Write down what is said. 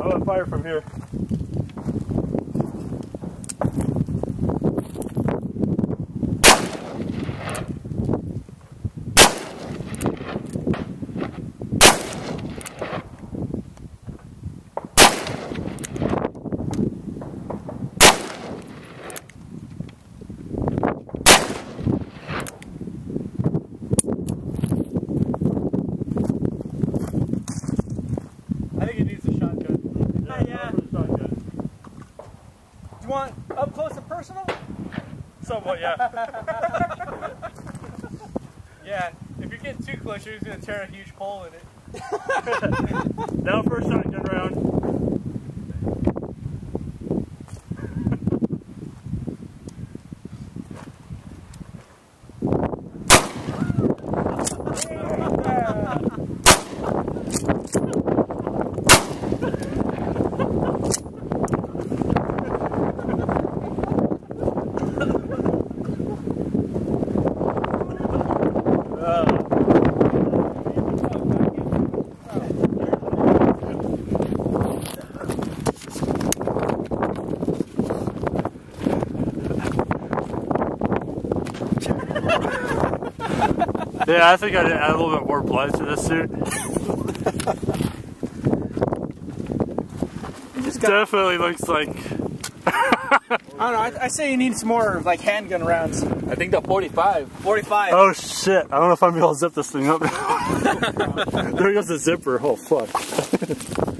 I'm gonna fire from here. I think it needs a shotgun. Yeah. Shotgun. Do you want up close and personal? Somewhat, yeah. Yeah, if you're getting too close, you're just going to tear a huge hole in it. Now for a shotgun round. Yeah, I think I did add a little bit more blood to this suit. It definitely looks like... I don't know, I say you need some more like handgun rounds. I think the 45. 45. Oh shit, I don't know if I'm able to zip this thing up now. There goes the zipper, oh fuck.